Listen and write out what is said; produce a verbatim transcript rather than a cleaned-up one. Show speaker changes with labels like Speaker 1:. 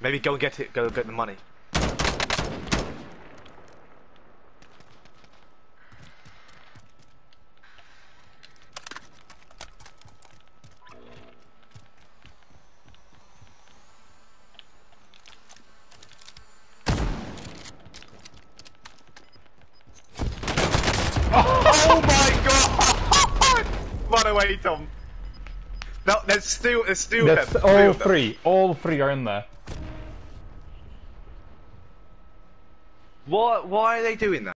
Speaker 1: Maybe go and get it. Go get the money. Oh my god! Run away, Tom. No, there's still, there's still
Speaker 2: That's
Speaker 1: them.
Speaker 2: all
Speaker 1: Three
Speaker 2: three. All three are in there.
Speaker 1: What? Why are they doing that?